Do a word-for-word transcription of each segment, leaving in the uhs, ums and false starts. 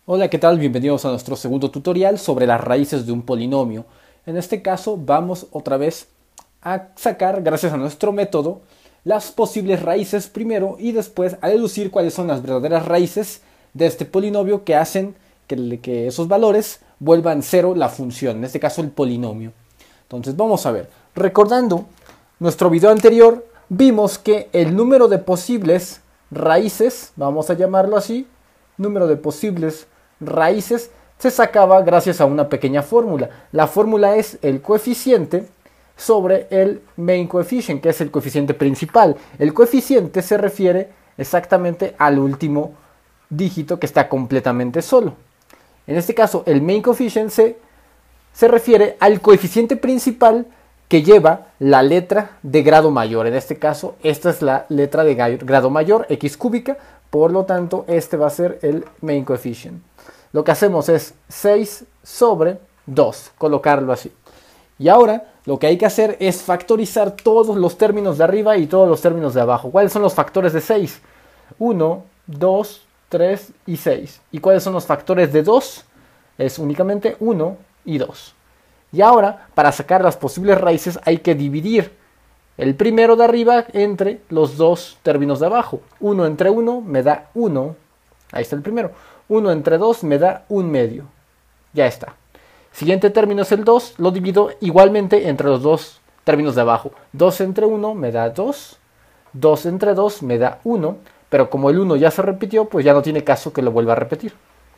Hola, ¿qué tal? Bienvenidos a nuestro segundo tutorial sobre las raíces de un polinomio. En este caso vamos otra vez a sacar, gracias a nuestro método, las posibles raíces primero y después a deducir cuáles son las verdaderas raíces de este polinomio que hacen que, que esos valores vuelvan cero la función, en este caso el polinomio. Entonces vamos a ver, recordando nuestro video anterior, vimos que el número de posibles raíces, vamos a llamarlo así, número de posibles raíces se sacaba gracias a una pequeña fórmula. La fórmula es el coeficiente sobre el main coefficient, que es el coeficiente principal. El coeficiente se refiere exactamente al último dígito que está completamente solo. En este caso, el main coefficient se, se refiere al coeficiente principal que lleva la letra de grado mayor. En este caso, esta es la letra de grado mayor, x cúbica. Por lo tanto, este va a ser el main coefficient. Lo que hacemos es seis sobre dos, colocarlo así. Y ahora lo que hay que hacer es factorizar todos los términos de arriba y todos los términos de abajo. ¿Cuáles son los factores de seis? uno, dos, tres y seis. ¿Y cuáles son los factores de dos? Es únicamente uno y dos. Y ahora, para sacar las posibles raíces, hay que dividir el primero de arriba entre los dos términos de abajo. uno entre uno me da uno. Ahí está el primero. uno entre dos me da un medio. Ya está. Siguiente término es el dos. Lo divido igualmente entre los dos términos de abajo. dos entre uno me da dos. dos entre dos me da uno. Pero como el uno ya se repitió, pues ya no tiene caso que lo vuelva a repetir.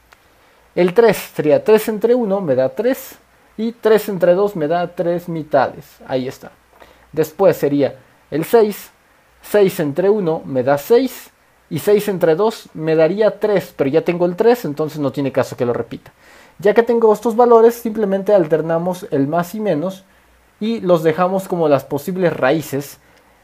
El tres sería tres entre uno me da tres. Y tres entre dos me da tres mitades. Ahí está. Después sería el seis. seis entre uno me da seis. Y seis entre dos me daría tres. Pero ya tengo el tres, entonces no tiene caso que lo repita. Ya que tengo estos valores, simplemente alternamos el más y menos. Y los dejamos como las posibles raíces.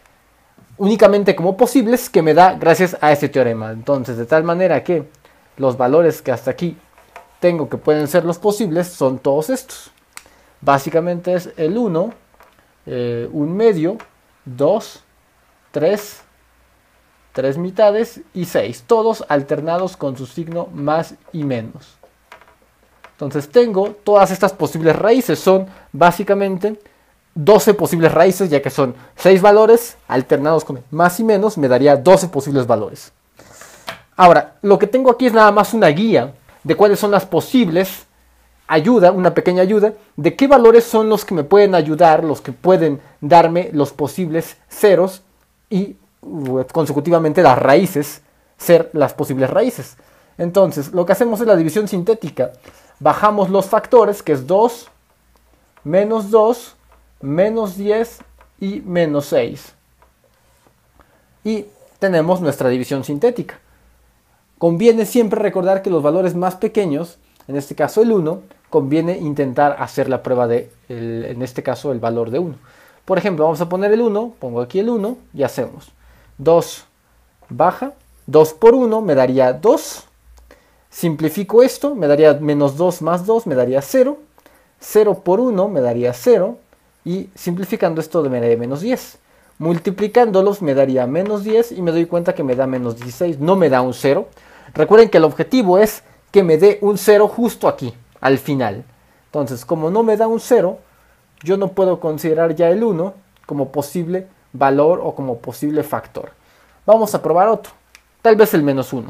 Únicamente como posibles que me da gracias a este teorema. Entonces, de tal manera que los valores que hasta aquí tengo que pueden ser los posibles son todos estos. Básicamente es el uno. Eh, un medio, dos, tres, tres mitades y seis, todos alternados con su signo más y menos. Entonces tengo todas estas posibles raíces, son básicamente doce posibles raíces, ya que son seis valores alternados con más y menos, me daría doce posibles valores. Ahora, lo que tengo aquí es nada más una guía de cuáles son las posibles ayuda, una pequeña ayuda, de qué valores son los que me pueden ayudar, los que pueden darme los posibles ceros y consecutivamente las raíces ser las posibles raíces. Entonces, lo que hacemos es la división sintética. Bajamos los factores, que es dos, menos dos, menos diez y menos seis. Y tenemos nuestra división sintética. Conviene siempre recordar que los valores más pequeños, en este caso el uno, conviene intentar hacer la prueba de, el, en este caso, el valor de uno. Por ejemplo, vamos a poner el uno, pongo aquí el uno y hacemos dos baja, dos por uno me daría dos. Simplifico esto, me daría menos dos más dos, me daría cero. cero por uno me daría cero. Y simplificando esto me daría menos diez. Multiplicándolos me daría menos diez y me doy cuenta que me da menos dieciséis. No me da un cero. Recuerden que el objetivo es que me dé un cero justo aquí, al final. Entonces, como no me da un cero, yo no puedo considerar ya el uno como posible valor o como posible factor. Vamos a probar otro. Tal vez el menos uno.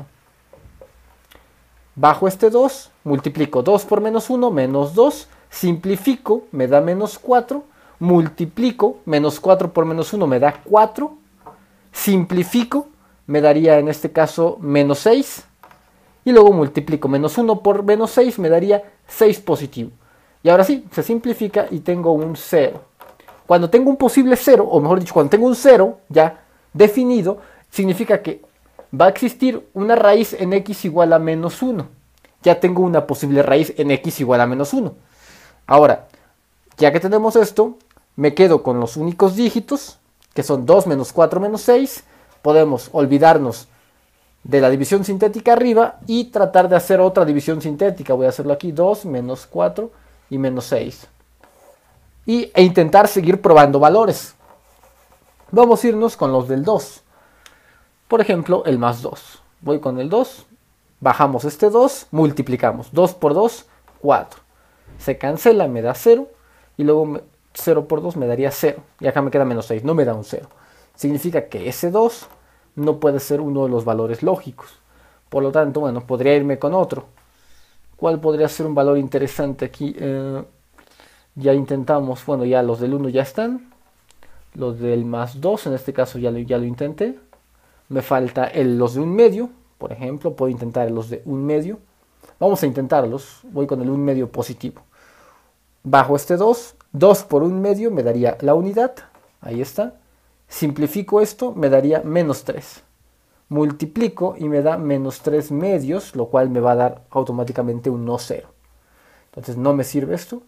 Bajo este dos, multiplico dos por menos uno, menos dos. Simplifico, me da menos cuatro. Multiplico, menos cuatro por menos uno me da cuatro. Simplifico, me daría en este caso menos seis. Y luego multiplico menos uno por menos seis, me daría seis positivo. Y ahora sí, se simplifica y tengo un cero. Cuando tengo un posible cero, o mejor dicho, cuando tengo un cero ya definido, significa que va a existir una raíz en x igual a menos uno. Ya tengo una posible raíz en x igual a menos uno. Ahora, ya que tenemos esto, me quedo con los únicos dígitos, que son dos menos cuatro menos seis. Podemos olvidarnos de la división sintética arriba y tratar de hacer otra división sintética. Voy a hacerlo aquí, dos menos cuatro y menos seis. Y, e intentar seguir probando valores. Vamos a irnos con los del dos. Por ejemplo, el más dos. Voy con el dos Bajamos este dos, multiplicamos. dos por dos, cuatro. Se cancela, me da cero. Y luego cero por dos me daría cero. Y acá me queda menos seis, no me da un cero. Significa que ese dos no puede ser uno de los valores lógicos. Por lo tanto, bueno, podría irme con otro. ¿Cuál podría ser un valor interesante aquí? Eh, ya intentamos, bueno, ya los del uno ya están. Los del más dos, en este caso ya lo, ya lo intenté. Me falta el, los de un medio, por ejemplo, puedo intentar los de un medio. Vamos a intentarlos, voy con el un medio positivo. Bajo este dos, dos por un medio me daría la unidad, ahí está. Simplifico esto, me daría menos tres. Multiplico y me da menos tres medios, lo cual me va a dar automáticamente un no cero. Entonces no me sirve esto.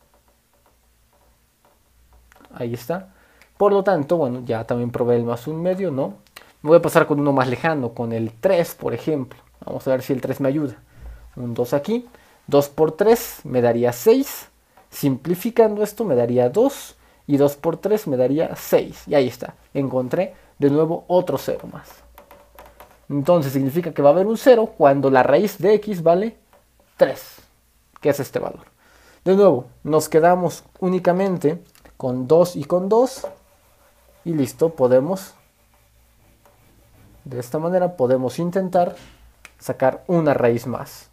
Ahí está. Por lo tanto, bueno, ya también probé el más un medio, ¿no? Me voy a pasar con uno más lejano, con el tres, por ejemplo. Vamos a ver si el tres me ayuda. Un dos aquí. dos por tres me daría seis. Simplificando esto me daría dos. Y dos por tres me daría seis. Y ahí está. Encontré de nuevo otro cero más. Entonces significa que va a haber un cero cuando la raíz de x vale tres. Que es este valor. De nuevo, nos quedamos únicamente con dos y con dos. Y listo, podemos... De esta manera podemos intentar sacar una raíz más.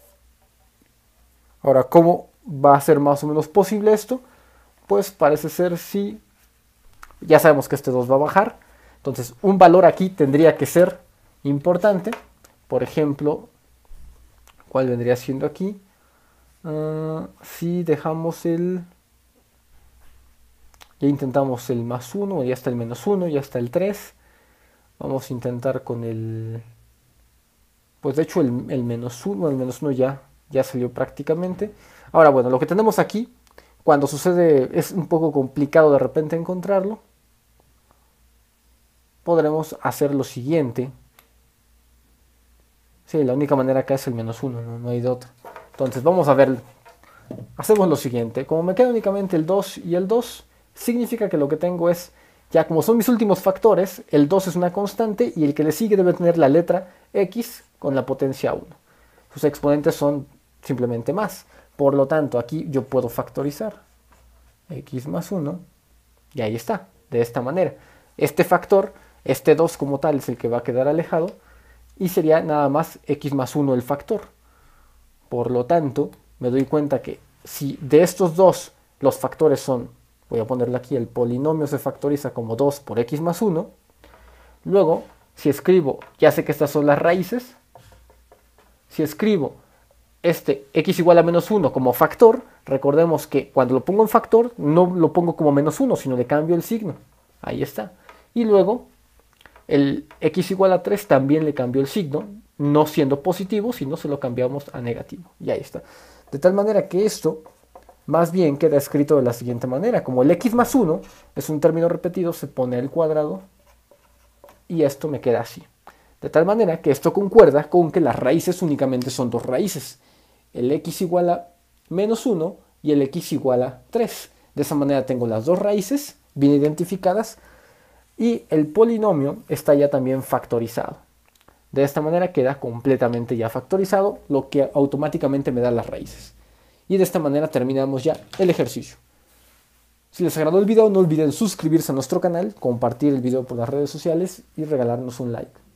Ahora, ¿cómo va a ser más o menos posible esto? Pues parece ser si... Ya sabemos que este dos va a bajar. Entonces, un valor aquí tendría que ser importante. Por ejemplo, ¿cuál vendría siendo aquí? Uh, si dejamos el... Ya intentamos el más uno, ya está el menos uno, ya está el tres. Vamos a intentar con el... Pues de hecho el, el menos uno, el menos uno ya, ya salió prácticamente. Ahora bueno, lo que tenemos aquí, cuando sucede, es un poco complicado de repente encontrarlo. Podremos hacer lo siguiente. Sí, la única manera acá es el menos uno, no, no hay de otra. Entonces vamos a ver. Hacemos lo siguiente. Como me queda únicamente el dos y el dos, significa que lo que tengo es... Ya como son mis últimos factores, el dos es una constante y el que le sigue debe tener la letra x con la potencia uno. Sus exponentes son simplemente más. Por lo tanto, aquí yo puedo factorizar x más uno y ahí está, de esta manera. Este factor, este dos como tal es el que va a quedar alejado y sería nada más x más uno el factor. Por lo tanto, me doy cuenta que si de estos dos los factores son... Voy a ponerle aquí, el polinomio se factoriza como dos por x más uno. Luego, si escribo, ya sé que estas son las raíces. Si escribo este x igual a menos uno como factor, recordemos que cuando lo pongo en factor, no lo pongo como menos uno, sino le cambio el signo. Ahí está. Y luego, el x igual a tres también le cambio el signo, no siendo positivo, sino se lo cambiamos a negativo. Y ahí está. De tal manera que esto... Más bien queda escrito de la siguiente manera. Como el x más uno es un término repetido, se pone al cuadrado y esto me queda así. De tal manera que esto concuerda con que las raíces únicamente son dos raíces. El x igual a menos uno y el x igual a tres. De esa manera tengo las dos raíces bien identificadas y el polinomio está ya también factorizado. De esta manera queda completamente ya factorizado, lo que automáticamente me da las raíces. Y de esta manera terminamos ya el ejercicio. Si les agradó el video, no olviden suscribirse a nuestro canal, compartir el video por las redes sociales y regalarnos un like.